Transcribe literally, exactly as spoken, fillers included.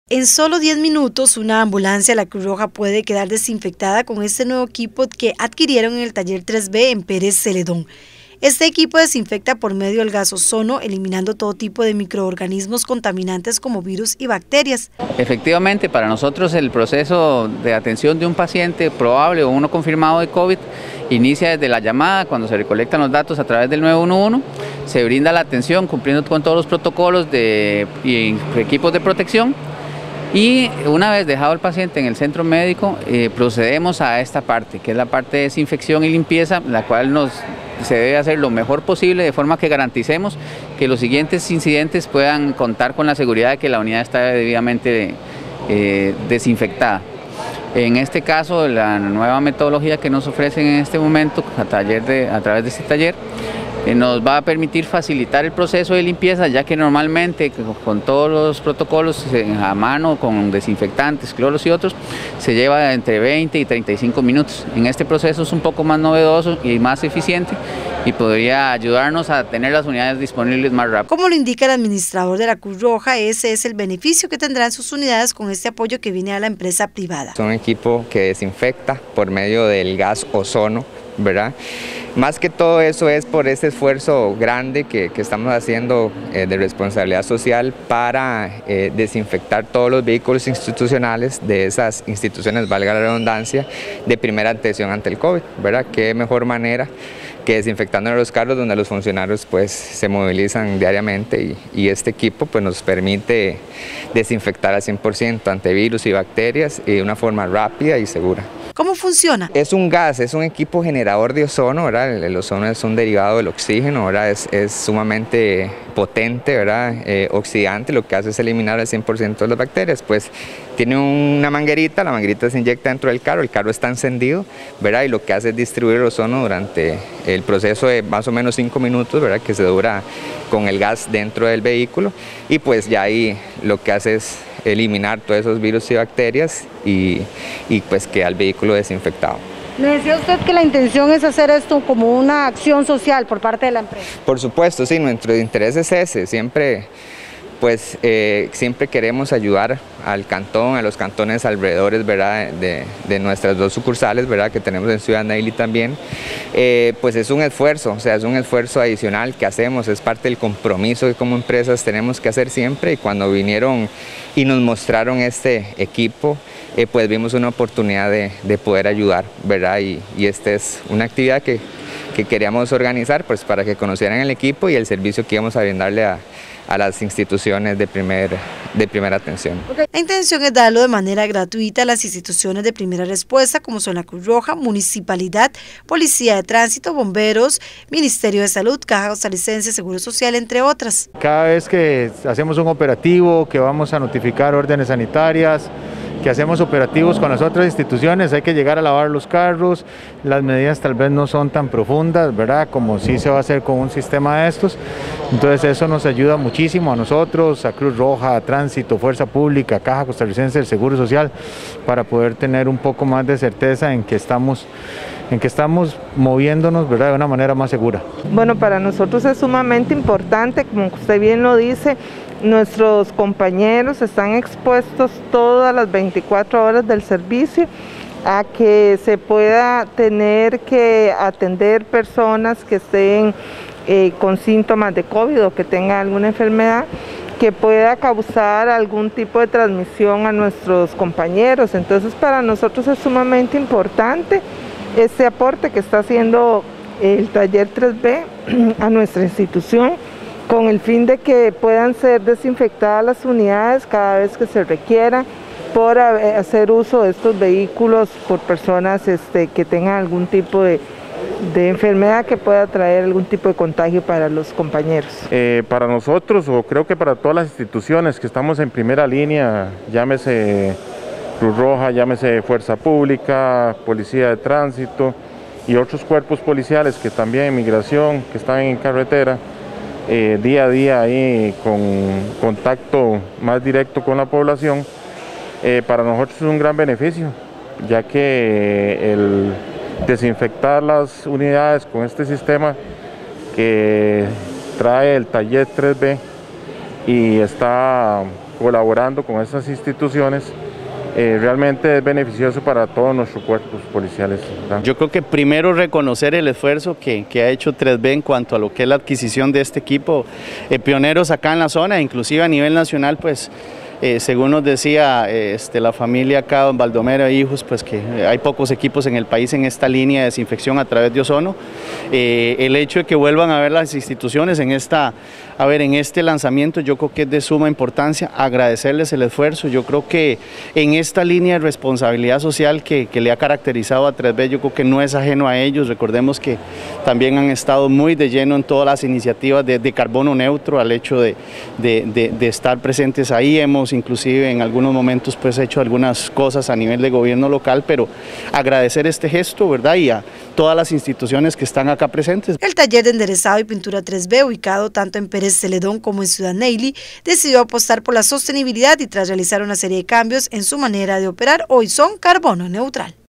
En solo diez minutos, una ambulancia de la Cruz Roja puede quedar desinfectada con este nuevo equipo que adquirieron en el taller tres B en Pérez Celedón. Este equipo desinfecta por medio del gas ozono, eliminando todo tipo de microorganismos contaminantes como virus y bacterias. Efectivamente, para nosotros el proceso de atención de un paciente probable o uno confirmado de COVID inicia desde la llamada, cuando se recolectan los datos a través del nueve uno uno, se brinda la atención cumpliendo con todos los protocolos de, y equipos de protección. Y una vez dejado el paciente en el centro médico, eh, procedemos a esta parte, que es la parte de desinfección y limpieza, la cual nos, se debe hacer lo mejor posible de forma que garanticemos que los siguientes incidentes puedan contar con la seguridad de que la unidad está debidamente eh, desinfectada. En este caso, la nueva metodología que nos ofrecen en este momento a, taller de, a través de este taller, nos va a permitir facilitar el proceso de limpieza, ya que normalmente con todos los protocolos a mano, con desinfectantes, cloros y otros, se lleva entre veinte y treinta y cinco minutos. En este proceso es un poco más novedoso y más eficiente y podría ayudarnos a tener las unidades disponibles más rápido. Como lo indica el administrador de la Cruz Roja, ese es el beneficio que tendrán sus unidades con este apoyo que viene a la empresa privada. Es un equipo que desinfecta por medio del gas ozono, ¿verdad? Más que todo eso es por ese esfuerzo grande que, que estamos haciendo eh, de responsabilidad social para eh, desinfectar todos los vehículos institucionales de esas instituciones, valga la redundancia, de primera atención ante el COVID, ¿verdad? Qué mejor manera que desinfectando los carros donde los funcionarios pues se movilizan diariamente y, y este equipo pues nos permite desinfectar al cien por ciento ante virus y bacterias y de una forma rápida y segura. ¿Cómo funciona? Es un gas, es un equipo generador de ozono, ¿verdad? El, el ozono es un derivado del oxígeno, ¿verdad? Es, es sumamente potente, ¿verdad? Eh, oxidante, lo que hace es eliminar al cien por ciento de las bacterias. Pues tiene una manguerita, la manguerita se inyecta dentro del carro, el carro está encendido, ¿verdad? Y lo que hace es distribuir el ozono durante el proceso de más o menos cinco minutos, ¿verdad? Que se dura con el gas dentro del vehículo y pues ya ahí lo que hace es eliminar todos esos virus y bacterias y, y pues queda el vehículo desinfectado. Me decía usted que la intención es hacer esto como una acción social por parte de la empresa. Por supuesto, sí, nuestro interés es ese, siempre, pues, eh, siempre queremos ayudar al cantón, a los cantones alrededores, ¿verdad? De, de nuestras dos sucursales, ¿verdad? Que tenemos en Ciudad Neyli también. Eh, pues es un esfuerzo, o sea, es un esfuerzo adicional que hacemos, es parte del compromiso que como empresas tenemos que hacer siempre y cuando vinieron y nos mostraron este equipo, eh, pues vimos una oportunidad de, de poder ayudar, ¿verdad? Y, y esta es una actividad que, que queríamos organizar pues para que conocieran el equipo y el servicio que íbamos a brindarle a, a las instituciones de, primer, de primera atención. La intención es darlo de manera gratuita a las instituciones de primera respuesta como son la Cruz Roja, Municipalidad, Policía de Tránsito, Bomberos, Ministerio de Salud, Caja Costarricense, Seguro Social, entre otras. Cada vez que hacemos un operativo, que vamos a notificar órdenes sanitarias, que hacemos operativos con las otras instituciones, hay que llegar a lavar los carros, las medidas tal vez no son tan profundas, ¿verdad? Como sí se va a hacer con un sistema de estos, entonces eso nos ayuda muchísimo a nosotros, a Cruz Roja, a Tránsito, Fuerza Pública, Caja Costarricense del Seguro Social, para poder tener un poco más de certeza en que estamos en que estamos moviéndonos, ¿verdad? De una manera más segura. Bueno, para nosotros es sumamente importante, como usted bien lo dice, nuestros compañeros están expuestos todas las veinticuatro horas del servicio a que se pueda tener que atender personas que estén eh, con síntomas de COVID o que tengan alguna enfermedad que pueda causar algún tipo de transmisión a nuestros compañeros. Entonces para nosotros es sumamente importante este aporte que está haciendo el taller tres B a nuestra institución con el fin de que puedan ser desinfectadas las unidades cada vez que se requiera por hacer uso de estos vehículos por personas este, que tengan algún tipo de, de enfermedad que pueda traer algún tipo de contagio para los compañeros. Eh, para nosotros, o creo que para todas las instituciones que estamos en primera línea, llámese Cruz Roja, llámese Fuerza Pública, Policía de Tránsito y otros cuerpos policiales que también, migración, que están en carretera, eh, día a día ahí con contacto más directo con la población, eh, para nosotros es un gran beneficio, ya que el desinfectar las unidades con este sistema que trae el taller tres B y está colaborando con estas instituciones, eh, realmente es beneficioso para todos nuestros cuerpos policiales, ¿verdad? Yo creo que primero reconocer el esfuerzo que, que ha hecho tres B en cuanto a lo que es la adquisición de este equipo, eh, pioneros acá en la zona, inclusive a nivel nacional, pues Eh, según nos decía eh, este, la familia acá, don Baldomero e hijos, pues que hay pocos equipos en el país en esta línea de desinfección a través de ozono. Eh, el hecho de que vuelvan a ver las instituciones en, esta, a ver, en este lanzamiento, yo creo que es de suma importancia, agradecerles el esfuerzo. Yo creo que en esta línea de responsabilidad social que, que le ha caracterizado a tres B, yo creo que no es ajeno a ellos. Recordemos que también han estado muy de lleno en todas las iniciativas de, de carbono neutro, al hecho de, de, de, de estar presentes ahí. Hemos inclusive en algunos momentos pues hecho algunas cosas a nivel de gobierno local, pero agradecer este gesto, ¿verdad? Y a todas las instituciones que están acá presentes. El taller de enderezado y pintura tres B, ubicado tanto en Pérez Celedón como en Ciudad Neyli, decidió apostar por la sostenibilidad y tras realizar una serie de cambios en su manera de operar, hoy son carbono neutral.